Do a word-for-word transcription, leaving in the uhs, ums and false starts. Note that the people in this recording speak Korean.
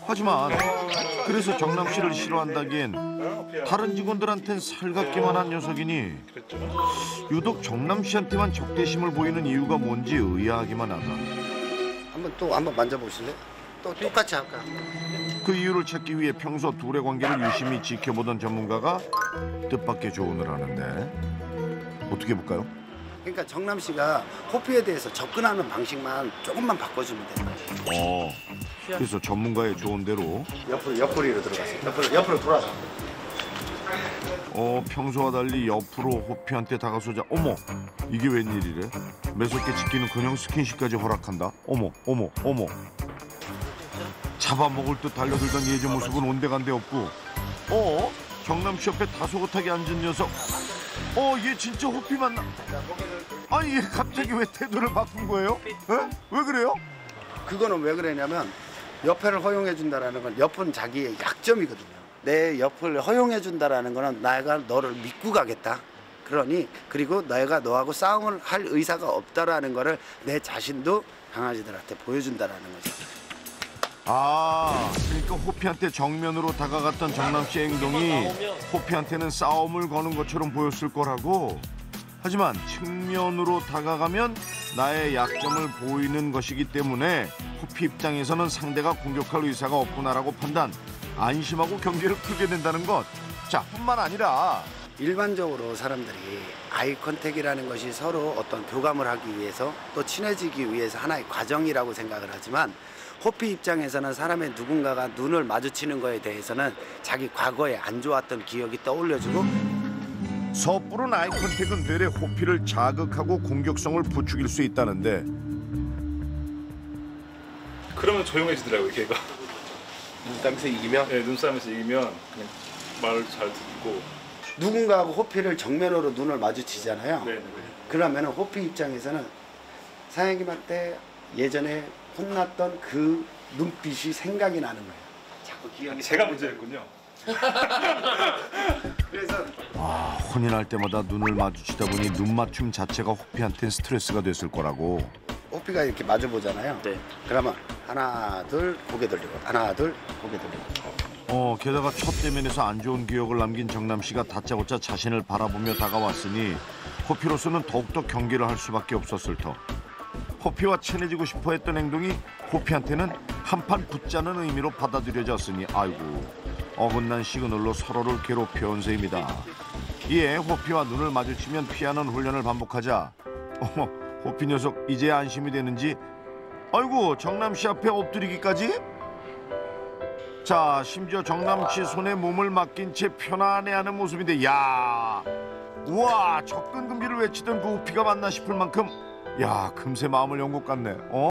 하지만 그래서 정남 씨를 싫어한다기엔 다른 직원들한텐 살갑기만 한 녀석이니 유독 정남 씨한테만 적대심을 보이는 이유가 뭔지 의아하기만 하다. 한번 또 한번 만져보실래요? 또 똑같이 할까요? 그 이유를 찾기 위해 평소 둘의 관계를 유심히 지켜보던 전문가가 뜻밖의 조언을 하는데 어떻게 볼까요? 그러니까 정남 씨가 호피에 대해서 접근하는 방식만 조금만 바꿔주면 돼요. 어, 그래서 전문가의 조언대로 옆으로 옆구리로 들어가세요. 옆으로 옆으로 돌아서. 어, 평소와 달리 옆으로 호피한테 다가서자 어머, 이게 웬일이래? 매섭게 지키는 그냥 스킨십까지 허락한다. 어머, 어머, 어머. 잡아먹을 듯 달려들던 예전 모습은 온데간데 없고 어? 정남 씨 옆에 다소곳하게 앉은 녀석 어, 얘 진짜 호피 맞나? 아니, 얘 갑자기 왜 태도를 바꾼 거예요? 에? 왜 그래요? 그거는 왜 그러냐면 옆에를 허용해 준다라는 건 옆은 자기의 약점이거든요. 내 옆을 허용해 준다라는 거는 내가 너를 믿고 가겠다. 그러니 그리고 내가 너하고 싸움을 할 의사가 없다라는 거를 내 자신도 강아지들한테 보여준다라는 거죠. 아, 그러니까 호피한테 정면으로 다가갔던 정남 씨의 행동이 호피한테는 싸움을 거는 것처럼 보였을 거라고. 하지만 측면으로 다가가면 나의 약점을 보이는 것이기 때문에 호피 입장에서는 상대가 공격할 의사가 없구나라고 판단, 안심하고 경계를 풀게 된다는 것. 자, 뿐만 아니라 일반적으로 사람들이 아이 컨택이라는 것이 서로 어떤 교감을 하기 위해서 또 친해지기 위해서 하나의 과정이라고 생각을 하지만 호피 입장에서는 사람의 누군가가 눈을 마주치는 거에 대해서는 자기 과거에 안 좋았던 기억이 떠올려주고 섣부른 아이 컨택은 뇌의 호피를 자극하고 공격성을 부추길 수 있다는데 그러면 조용해지더라고요, 걔가. 눈싸움에서 이기면? 네, 눈싸움에서 이기면 그냥 말을 잘 듣고. 누군가하고 호피를 정면으로 눈을 마주치잖아요. 네, 네. 그러면 호피 입장에서는 사장님한테 예전에 혼났던 그 눈빛이 생각이 나는 거예요. 자꾸 기억이. 제가 문제였군요. 그래서 아, 혼이 날 때마다 눈을 마주치다 보니 눈 맞춤 자체가 호피한테는 스트레스가 됐을 거라고. 호피가 이렇게 마주 보잖아요. 네. 그러면 하나 둘 고개 돌리고 하나 둘 고개 돌리고. 어, 게다가 첫 대면에서 안 좋은 기억을 남긴 정남 씨가 다짜고짜 자신을 바라보며 다가왔으니 호피로서는 더욱더 경계를 할 수밖에 없었을 터. 호피와 친해지고 싶어 했던 행동이 호피한테는 한판 붙자는 의미로 받아들여졌으니 아이고, 어긋난 시그널로 서로를 괴롭혀온 셈이다. 이에 호피와 눈을 마주치면 피하는 훈련을 반복하자 어머, 호피 녀석 이제 안심이 되는지 아이고, 정남 씨 앞에 엎드리기까지? 자, 심지어 정남 씨 손에 몸을 맡긴 채 편안해하는 모습인데 야, 우와, 접근 금지를 외치던 그 호피가 맞나 싶을 만큼 야, 금세 마음을 연 것 같네. 어?